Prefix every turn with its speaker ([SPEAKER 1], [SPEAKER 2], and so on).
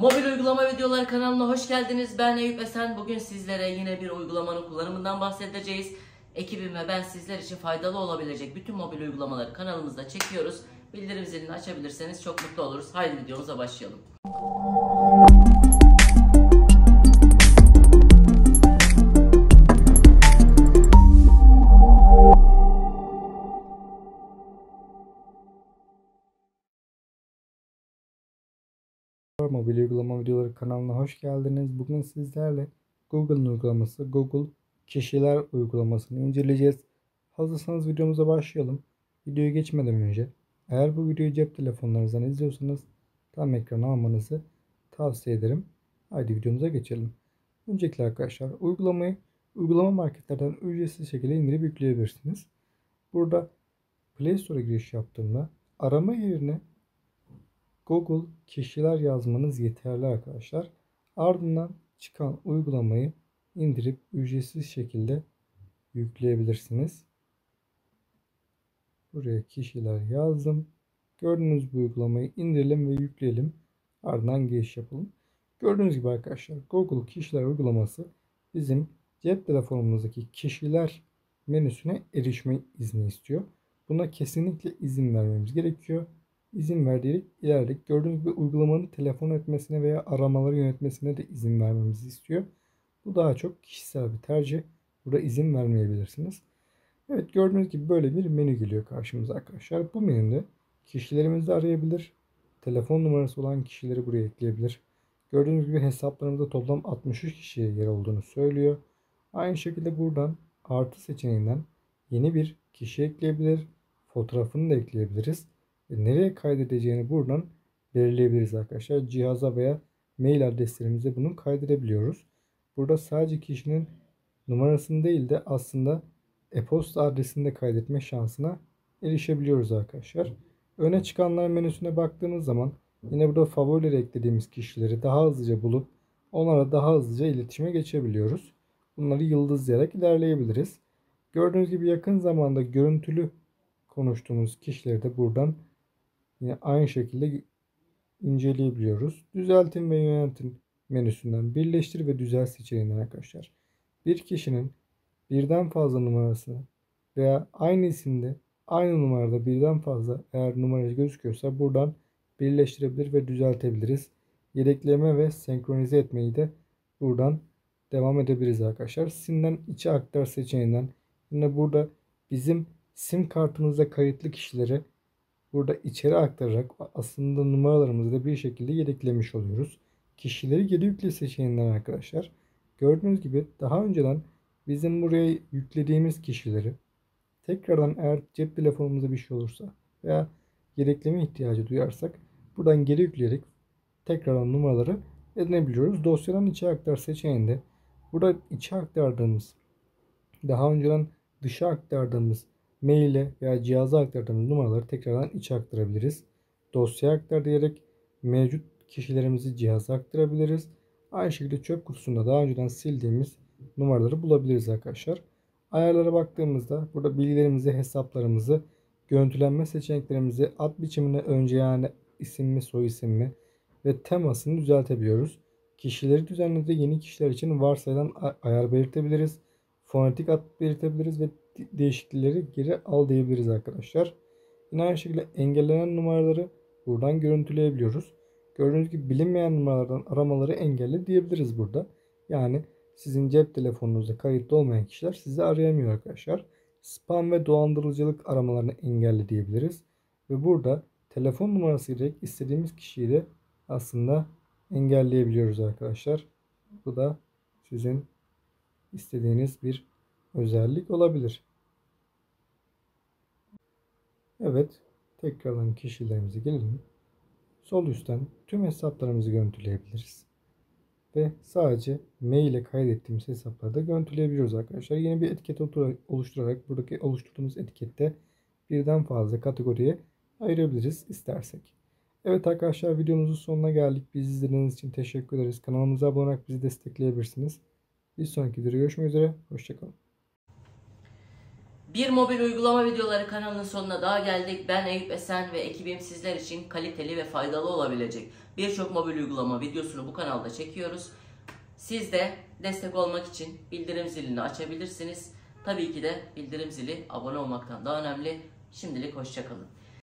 [SPEAKER 1] Mobil uygulama videoları kanalına hoş geldiniz. Ben Eyüp Esen. Bugün sizlere yine bir uygulamanın kullanımından bahsedeceğiz. Ekibim ve ben sizler için faydalı olabilecek bütün mobil uygulamaları kanalımızda çekiyoruz. Bildirim zilini açabilirseniz çok mutlu oluruz. Haydi videomuza başlayalım.
[SPEAKER 2] Mobil uygulama videoları kanalına hoş geldiniz. Bugün sizlerle Google'ın uygulaması Google Kişiler uygulamasını inceleyeceğiz. Hazırsanız videomuza başlayalım. Videoya geçmeden önce eğer bu videoyu cep telefonlarınızdan izliyorsanız tam ekranı almanızı tavsiye ederim. Haydi videomuza geçelim. Öncelikle arkadaşlar uygulamayı uygulama marketlerden ücretsiz şekilde indirip yükleyebilirsiniz. Burada Play Store'a giriş yaptığımda arama yerine Google kişiler yazmanız yeterli arkadaşlar. Ardından çıkan uygulamayı indirip ücretsiz şekilde yükleyebilirsiniz. Buraya kişiler yazdım. Gördüğünüz bu uygulamayı indirelim ve yükleyelim. Ardından giriş yapalım. Gördüğünüz gibi arkadaşlar Google kişiler uygulaması bizim cep telefonumuzdaki kişiler menüsüne erişme izni istiyor. Buna kesinlikle izin vermemiz gerekiyor. İzin ver diyerek ilerledik. Gördüğünüz gibi uygulamanın telefon etmesine veya aramaları yönetmesine de izin vermemizi istiyor. Bu daha çok kişisel bir tercih. Burada izin vermeyebilirsiniz. Evet, gördüğünüz gibi böyle bir menü geliyor karşımıza arkadaşlar. Bu menüde kişilerimizi arayabilir. Telefon numarası olan kişileri buraya ekleyebilir. Gördüğünüz gibi hesaplarımızda toplam 63 kişiye yer olduğunu söylüyor. Aynı şekilde buradan artı seçeneğinden yeni bir kişi ekleyebilir. Fotoğrafını da ekleyebiliriz. Ve nereye kaydedeceğini buradan belirleyebiliriz arkadaşlar. Cihaza veya mail adreslerimize bunu kaydedebiliyoruz. Burada sadece kişinin numarasını değil de aslında e-posta adresini de kaydetme şansına erişebiliyoruz arkadaşlar. Öne çıkanlar menüsüne baktığımız zaman yine burada favorileri eklediğimiz kişileri daha hızlıca bulup onlara daha hızlıca iletişime geçebiliyoruz. Bunları yıldızlayarak ilerleyebiliriz. Gördüğünüz gibi yakın zamanda görüntülü konuştuğumuz kişileri de buradan yine aynı şekilde inceleyebiliyoruz. Düzeltin ve yönetin menüsünden birleştir ve düzelt seçeneğinden arkadaşlar. Bir kişinin birden fazla numarasını veya aynı isimde aynı numarada birden fazla eğer numara gözüküyorsa buradan birleştirebilir ve düzeltebiliriz. Yedekleme ve senkronize etmeyi de buradan devam edebiliriz arkadaşlar. SIM'den içe aktar seçeneğinden yine burada bizim sim kartımızda kayıtlı kişileri burada içeri aktararak aslında numaralarımızı da bir şekilde yedeklemiş oluyoruz. Kişileri geri yükle seçeneğinden arkadaşlar. Gördüğünüz gibi daha önceden bizim buraya yüklediğimiz kişileri tekrardan eğer cep telefonumuzda bir şey olursa veya yedekleme ihtiyacı duyarsak buradan geri yükleyerek tekrardan numaraları edinebiliyoruz. Dosyadan içe aktar seçeneğinde burada içe aktardığımız daha önceden dışa aktardığımız maile veya cihaza aktardığımız numaraları tekrardan içe aktarabiliriz. Dosyaya aktar diyerek mevcut kişilerimizi cihaza aktarabiliriz. Aynı şekilde çöp kutusunda daha önceden sildiğimiz numaraları bulabiliriz arkadaşlar. Ayarlara baktığımızda burada bilgilerimizi, hesaplarımızı, görüntülenme seçeneklerimizi, ad biçimine önce yani isim mi, soy isim mi ve temasını düzeltebiliyoruz. Kişileri düzenlediğinde yeni kişiler için varsayılan ayar belirtebiliriz. Fonetik ad belirtebiliriz ve değişiklikleri geri al diyebiliriz arkadaşlar. Yine aynı şekilde engellenen numaraları buradan görüntüleyebiliyoruz. Gördüğünüz gibi bilinmeyen numaralardan aramaları engelle diyebiliriz burada. Yani sizin cep telefonunuzda kayıtlı olmayan kişiler sizi arayamıyor arkadaşlar. Spam ve dolandırıcılık aramalarını engelle diyebiliriz. Ve burada telefon numarası ile istediğimiz kişiyi de aslında engelleyebiliyoruz arkadaşlar. Bu da sizin istediğiniz bir özellik olabilir. Evet, tekrardan kişilerimize gelelim. Sol üstten tüm hesaplarımızı görüntüleyebiliriz. Ve sadece mail ile kaydettiğimiz hesapları da görüntüleyebiliyoruz arkadaşlar. Yeni bir etiket oluşturarak buradaki oluşturduğumuz etikette birden fazla kategoriye ayırabiliriz istersek. Evet arkadaşlar, videomuzun sonuna geldik. Bizi izlediğiniz için teşekkür ederiz. Kanalımıza abone olarak bizi destekleyebilirsiniz. Bir sonraki videoda görüşmek üzere. Hoşçakalın.
[SPEAKER 1] Bir mobil uygulama videoları kanalının sonuna daha geldik. Ben Eyüp Esen ve ekibim sizler için kaliteli ve faydalı olabilecek birçok mobil uygulama videosunu bu kanalda çekiyoruz. Siz de destek olmak için bildirim zilini açabilirsiniz. Tabii ki de bildirim zili abone olmaktan daha önemli. Şimdilik hoşça kalın.